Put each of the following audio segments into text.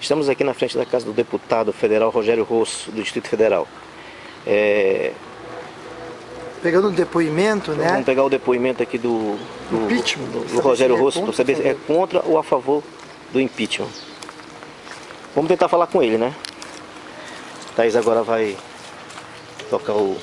Estamos aqui na frente da casa do deputado federal Rogério Rosso, do Distrito Federal. Pegando um depoimento, né? Vamos pegar o depoimento aqui do impeachment, do Rogério Rosso, para saber se é contra ou a favor do impeachment. Vamos tentar falar com ele, né? Thaís agora vai tocar o...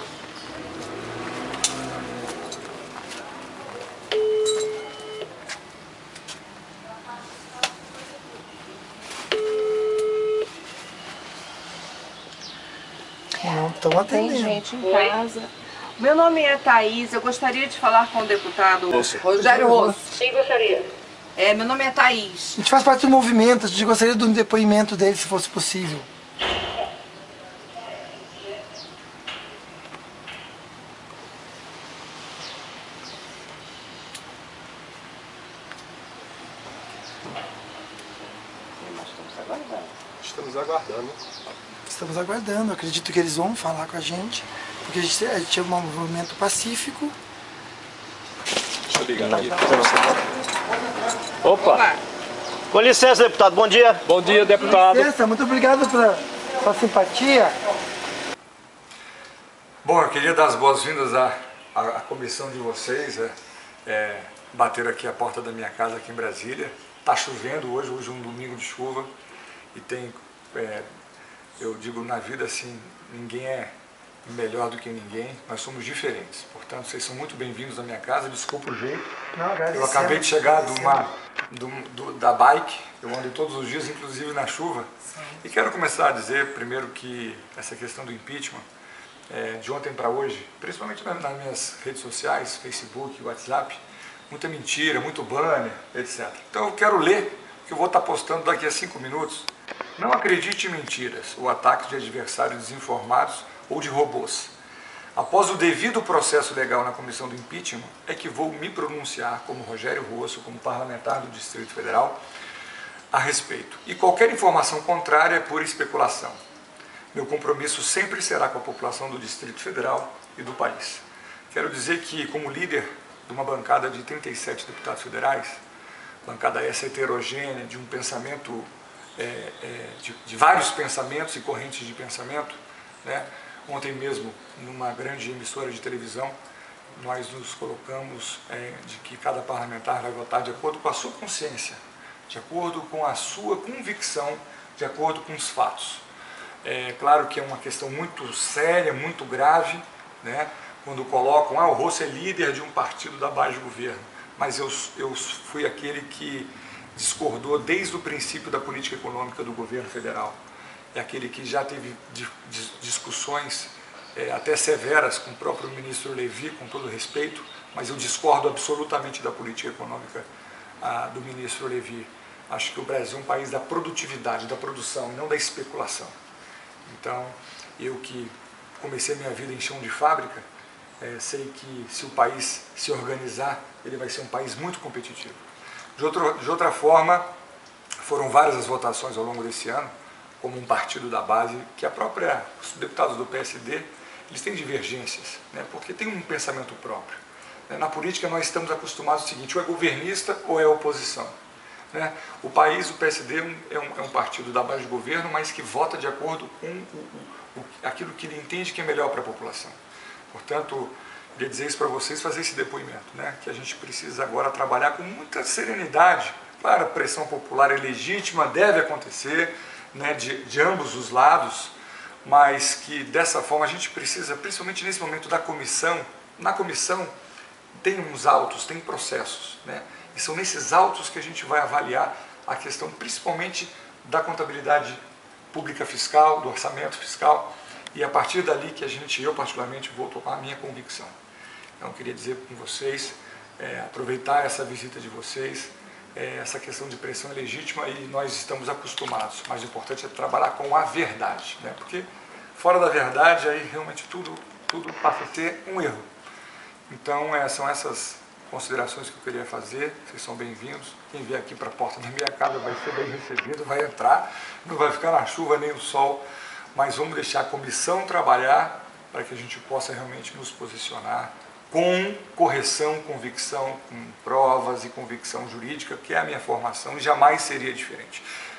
Não estão atendendo. Tem gente em casa. Meu nome é Thaís, eu gostaria de falar com o deputado Rogério Rosso. Sim, gostaria. Meu nome é Thaís. A gente faz parte do movimento, a gente gostaria do depoimento dele, se fosse possível. Estamos aguardando, acredito que eles vão falar com a gente, porque a gente é um movimento pacífico. Deixa eu ligar aqui. Opa! Com licença, deputado, bom dia. Bom dia, deputado. Com licença, muito obrigado pela sua simpatia. Bom, eu queria dar as boas-vindas à comissão de vocês, bateram aqui a porta da minha casa aqui em Brasília. Está chovendo hoje é um domingo de chuva e tem, eu digo na vida assim, ninguém é melhor do que ninguém, nós somos diferentes, portanto vocês são muito bem-vindos à minha casa, desculpa o jeito. Não, eu acabei de chegar da bike, eu ando todos os dias, inclusive na chuva, e quero começar a dizer primeiro que essa questão do impeachment, de ontem para hoje, principalmente nas minhas redes sociais, Facebook, WhatsApp, muita mentira, muito banner, etc. Então eu quero ler o que eu vou estar postando daqui a 5 minutos. Não acredite em mentiras ou ataques de adversários desinformados ou de robôs. Após o devido processo legal na comissão do impeachment, é que vou me pronunciar como Rogério Rosso, como parlamentar do Distrito Federal, a respeito. E qualquer informação contrária é pura especulação. Meu compromisso sempre será com a população do Distrito Federal e do país. Quero dizer que, como líder de uma bancada de 37 deputados federais, bancada essa heterogênea, de um pensamento, de vários pensamentos e correntes de pensamento, né? Ontem mesmo, numa grande emissora de televisão, nós nos colocamos de que cada parlamentar vai votar de acordo com a sua consciência, de acordo com a sua convicção, de acordo com os fatos. É claro que é uma questão muito séria, muito grave, né? Quando colocam, o Rosso é líder de um partido da base de governo, mas eu fui aquele que discordou desde o princípio da política econômica do governo federal. É aquele que já teve discussões até severas com o próprio ministro Levi, com todo respeito, mas eu discordo absolutamente da política econômica do ministro Levi. Acho que o Brasil é um país da produtividade, da produção, e não da especulação. Então, eu que comecei a minha vida em chão de fábrica, sei que se o país se organizar, ele vai ser um país muito competitivo. De outra forma, foram várias as votações ao longo desse ano, como um partido da base, que os deputados do PSD, eles têm divergências, né, porque tem um pensamento próprio. Na política nós estamos acostumados ao seguinte, ou é governista ou é oposição. Né? O país, o PSD, é um partido da base de governo, mas que vota de acordo com aquilo que ele entende que é melhor para a população. Portanto, queria dizer isso para vocês, fazer esse depoimento, né? Que a gente precisa agora trabalhar com muita serenidade. Claro, a pressão popular é legítima, deve acontecer, né, de ambos os lados, mas que dessa forma a gente precisa, principalmente nesse momento da comissão, na comissão tem uns autos, tem processos, né? E são nesses autos que a gente vai avaliar a questão principalmente da contabilidade pública fiscal, do orçamento fiscal, e a partir dali que eu particularmente vou tomar a minha convicção. Então eu queria dizer com vocês, aproveitar essa visita de vocês, essa questão de pressão é legítima e nós estamos acostumados, mas o importante é trabalhar com a verdade, né? Porque fora da verdade aí realmente tudo passa a ser um erro. Então são essas considerações que eu queria fazer, vocês são bem-vindos, quem vier aqui para a porta da minha casa vai ser bem recebido, vai entrar, não vai ficar na chuva nem no sol, mas vamos deixar a comissão trabalhar para que a gente possa realmente nos posicionar com correção, convicção, com provas e convicção jurídica, que é a minha formação e jamais seria diferente.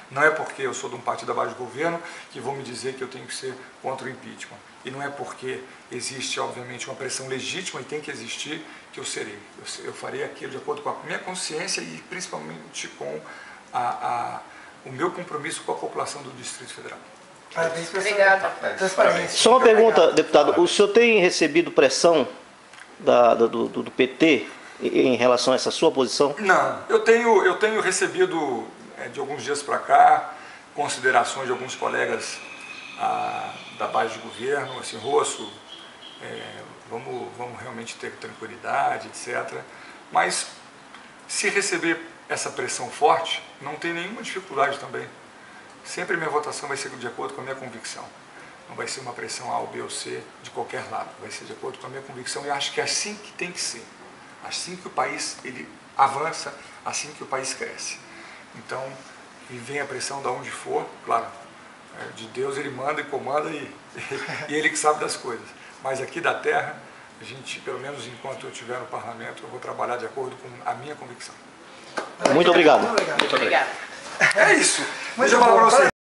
Não é porque eu sou de um partido abaixo do governo que vou me dizer que eu tenho que ser contra o impeachment. E não é porque existe, obviamente, uma pressão legítima e tem que existir que eu serei. Eu farei aquilo de acordo com a minha consciência e principalmente com o meu compromisso com a população do Distrito Federal. Parabéns pela Obrigada. transparência. Só uma pergunta, deputado. O senhor tem recebido pressão do PT em relação a essa sua posição? Não, eu tenho recebido de alguns dias para cá considerações de alguns colegas da base de governo, assim, Rosso, vamos realmente ter tranquilidade, etc. Mas se receber essa pressão forte, não tem nenhuma dificuldade também. Sempre minha votação vai ser de acordo com a minha convicção. Não vai ser uma pressão A ou B ou C de qualquer lado. Vai ser de acordo com a minha convicção e acho que é assim que tem que ser. Assim que o país ele avança, assim que o país cresce. Então, e vem a pressão de onde for, claro, de Deus ele manda e comanda e ele que sabe das coisas. Mas aqui da terra, a gente, pelo menos enquanto eu estiver no parlamento, eu vou trabalhar de acordo com a minha convicção. Muito obrigado. Muito obrigado. Obrigada. É isso. Muito Deixa eu falar bom. para você.